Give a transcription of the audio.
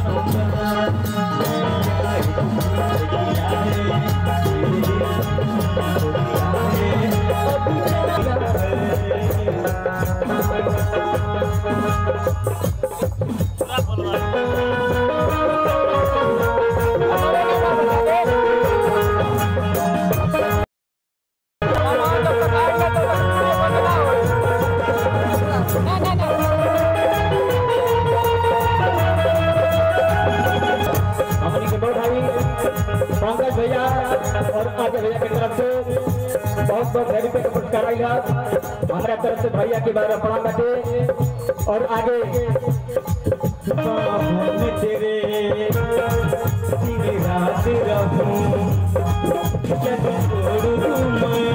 भैया और आगे भैया की तरफ से बहुत बहुत हेवी पे पुरस्कार आएगा हमारे तरफ से भैया की बार प्रणाम करते और आगे तेरे रात रहूं